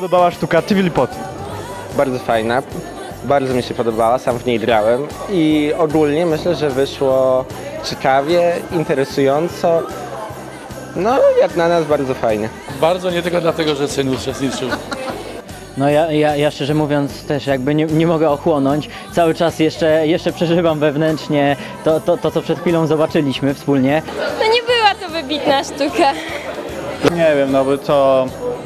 podobała sztuka Tivoli-Poti? Bardzo fajna, bardzo mi się podobała, sam w niej grałem i ogólnie myślę, że wyszło ciekawie, interesująco, no jak na nas bardzo fajnie. Bardzo, nie tylko dlatego, że syn uczestniczył. No ja szczerze mówiąc też jakby nie mogę ochłonąć. Cały czas jeszcze przeżywam wewnętrznie to co przed chwilą zobaczyliśmy wspólnie. No nie była to wybitna sztuka. Nie wiem, no bo to...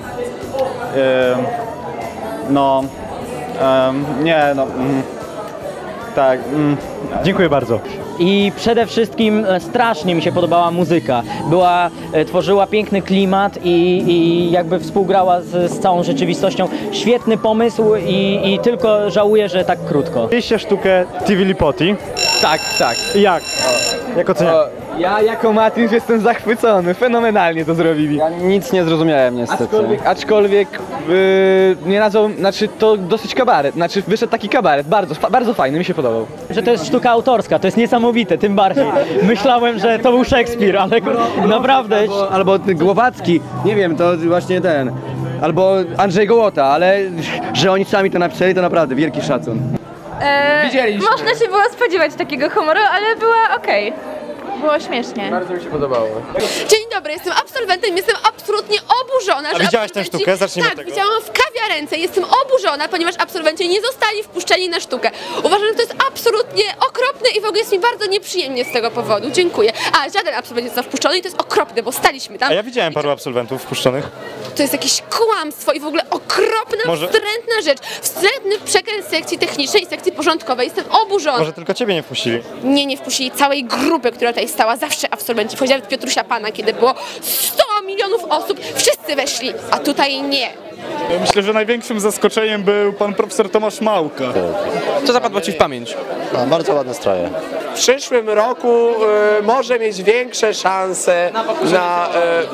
tak, dziękuję bardzo. I przede wszystkim strasznie mi się podobała muzyka. Tworzyła piękny klimat i jakby współgrała z całą rzeczywistością. Świetny pomysł i tylko żałuję, że tak krótko. Widzieliście sztukę Tivoli-Poti? Tak, tak. Jak? Jak oceniasz? Ja jako Mateusz jestem zachwycony, fenomenalnie to zrobili. Ja nic nie zrozumiałem niestety. Aczkolwiek nie nazwał, znaczy to dosyć kabaret, znaczy wyszedł taki kabaret, bardzo fajny, mi się podobał. Że to jest sztuka autorska, to jest niesamowite, tym bardziej. Myślałem, że to był Szekspir, ale naprawdę... Albo Głowacki, nie wiem, to właśnie ten. Albo Andrzej Gołota, ale że oni sami to napisali, to naprawdę wielki szacun. Widzieliśmy. Można się było spodziewać takiego humoru, ale była okej. Było śmiesznie. Bardzo mi się podobało. Dzień dobry, jestem absolwentem, jestem absolutnie oburzona, że widziałaś tę sztukę? Zacznijmy od tego. Tak, widziałam w kawiarence, jestem oburzona, ponieważ absolwenci nie zostali wpuszczeni na sztukę. Uważam, że to jest absolutnie okropne i w ogóle jest mi bardzo nieprzyjemnie z tego powodu. Dziękuję. A żaden absolwent nie został wpuszczony i to jest okropne, bo staliśmy tam. A ja widziałem paru absolwentów wpuszczonych. To jest jakieś kłamstwo i w ogóle okropna, wstrętna rzecz. Wstrętny przekręt sekcji technicznej i sekcji porządkowej. Jestem oburzona. Może tylko ciebie nie wpuścili? Nie wpuścili całej grupy, która tutaj stała. Zawsze absolwenci. Wchodziła od Piotrusia Pana, kiedy było 100 milionów osób. Wszyscy weszli, a tutaj nie. Myślę, że największym zaskoczeniem był pan profesor Tomasz Małka. Co zapadło ci w pamięć? Bardzo ładne stroje. W przyszłym roku może mieć większe szanse na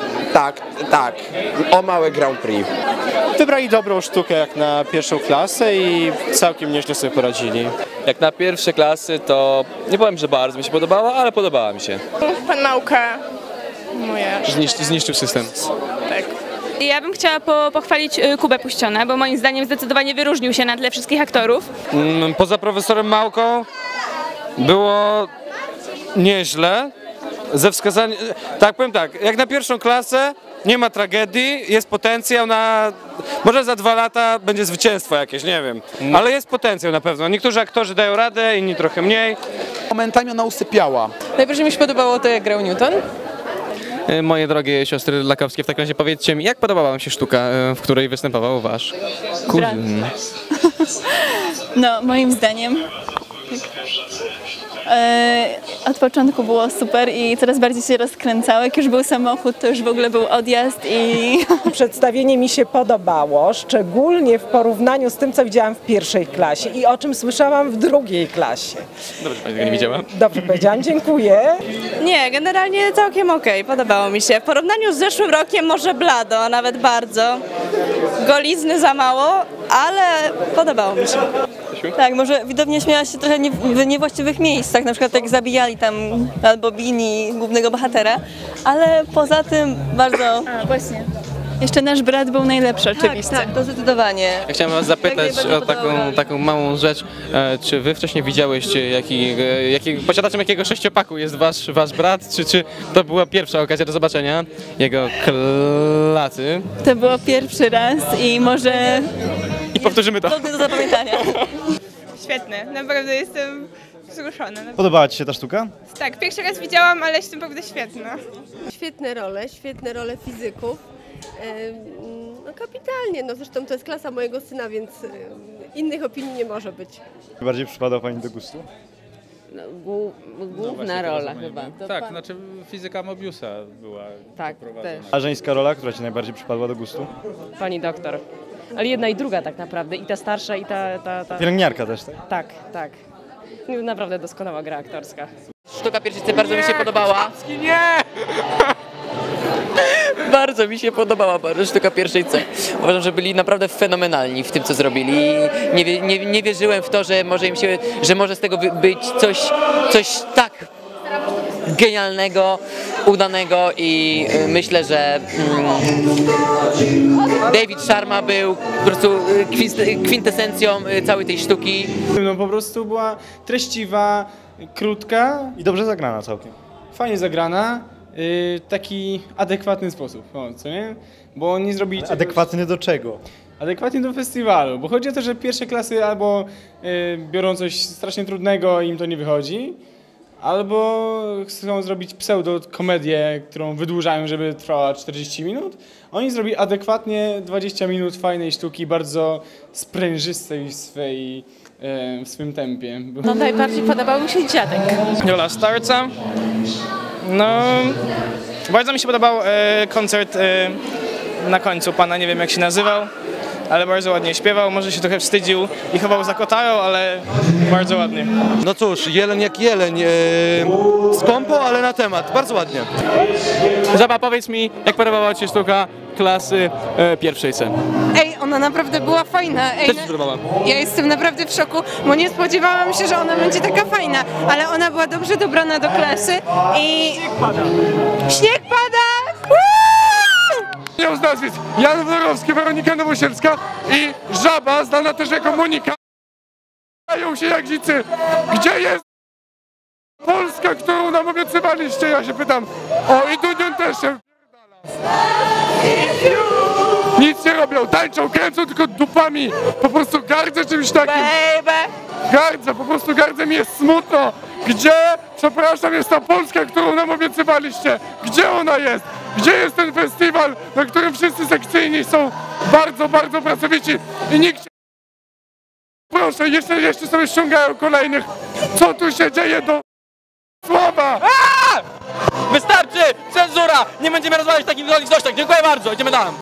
o małe Grand Prix. Wybrali dobrą sztukę jak na pierwszą klasę i całkiem nieźle sobie poradzili. Jak na pierwsze klasy to nie powiem, że bardzo mi się podobała, ale podobała mi się. Pan Małka. Zniszczył system. Tak. Ja bym chciała pochwalić Kubę Puściona, bo moim zdaniem zdecydowanie wyróżnił się na tle wszystkich aktorów. Poza profesorem Małką było nieźle. Ze wskazaniem, tak powiem tak, jak na pierwszą klasę nie ma tragedii, jest potencjał na... Może za 2 lata będzie zwycięstwo jakieś, nie wiem. Ale jest potencjał na pewno. Niektórzy aktorzy dają radę, inni trochę mniej. Momentami ona usypiała. Najbardziej mi się podobało to, jak grał Newton. Moje drogie siostry lakowskie, w takim razie powiedzcie mi, jak podobała wam się sztuka, w której występował wasz kuzyn? No, moim zdaniem od początku było super i coraz bardziej się rozkręcało. Jak już był samochód, to już w ogóle był odjazd i... Przedstawienie mi się podobało, szczególnie w porównaniu z tym, co widziałam w pierwszej klasie i o czym słyszałam w drugiej klasie. Dobrze, pani tego nie widziała? Dobrze powiedziałam, dziękuję. Nie, generalnie całkiem okej, podobało mi się. W porównaniu z zeszłym rokiem może blado, a nawet bardzo. Golizny za mało, ale podobało mi się. Tak, może widownia śmiała się trochę w niewłaściwych miejscach, na przykład jak zabijali tam albo bili głównego bohatera, ale poza tym bardzo... A, właśnie. Jeszcze nasz brat był najlepszy, oczywiście. Tak, to zdecydowanie. Ja chciałem was zapytać o taką małą rzecz. Czy wy wcześniej widziałyście, posiadaczem jakiego 6-paku jest wasz brat? Czy to była pierwsza okazja do zobaczenia jego klasy? To było pierwszy raz i może... I powtórzymy to. Trudne do zapamiętania. Świetne, naprawdę jestem wzruszona. Podobała ci się ta sztuka? Tak, pierwszy raz widziałam, ale jestem naprawdę świetna. Świetne role fizyków. No kapitalnie, no zresztą to jest klasa mojego syna, więc innych opinii nie może być. Bardziej przypadał pani do gustu? No, główna rola chyba. Tak, znaczy fizyka Mobiusa była też. A żeńska rola, która ci najbardziej przypadła do gustu? Pani doktor. Ale jedna i druga tak naprawdę, i ta starsza, i ta... Pielęgniarka też, tak? Tak. Naprawdę doskonała gra aktorska. Sztuka pierwszycy bardzo mi się podobała. Nie! Bardzo mi się podobała sztuka pierwszej C. Uważam, że byli naprawdę fenomenalni w tym, co zrobili. Nie wierzyłem w to, że może z tego być coś tak genialnego, udanego i myślę, że David Sharma był po prostu kwintesencją całej tej sztuki. No po prostu była treściwa, krótka i dobrze zagrana całkiem. Fajnie zagrana, taki adekwatny sposób, co nie? Bo nie zrobili czegoś... Adekwatny do czego? Adekwatnie do festiwalu, bo chodzi o to, że pierwsze klasy albo biorą coś strasznie trudnego i im to nie wychodzi, albo chcą zrobić pseudo-komedię, którą wydłużają, żeby trwała 40 minut. Oni zrobili adekwatnie 20 minut fajnej sztuki, bardzo sprężystej w swym tempie. No najbardziej podobał mi się Dziadek. Jola Starca. No, bardzo mi się podobał koncert na końcu pana, nie wiem jak się nazywał, ale bardzo ładnie śpiewał, może się trochę wstydził i chował za kotarą, ale bardzo ładnie. No cóż, jeleń jak jeleń, skąpo, ale na temat, bardzo ładnie. Żaba, powiedz mi, jak podobała ci się sztuka klasy pierwszej C? Ej, ona naprawdę była fajna. Ej, Też się podobała? ja jestem naprawdę w szoku, bo nie spodziewałam się, że ona będzie taka fajna, ale ona była dobrze dobrana do klasy i... Śnieg pada! Śnieg pada! Miał z nazwisk Jan Worowski, Weronika Nowosielska i Żaba, znana też jako Monika. Dają się jak dzicy. Gdzie jest Polska, którą nam obiecywaliście? Ja się pytam. O, i Dunion też się nic nie robią, tańczą, kręcą tylko dupami. Po prostu gardzę czymś takim. Gardzę, po prostu gardzę, mi jest smutno. Gdzie, przepraszam, jest ta Polska, którą nam obiecywaliście? Gdzie ona jest? Gdzie jest ten festiwal, na którym wszyscy sekcyjni są bardzo, bardzo pracowici i nikt... Proszę, jeszcze sobie ściągają kolejnych. Co tu się dzieje do... Sława! Wystarczy! Cenzura! Nie będziemy rozmawiać w takich okolicznościach. Dziękuję bardzo, idziemy tam.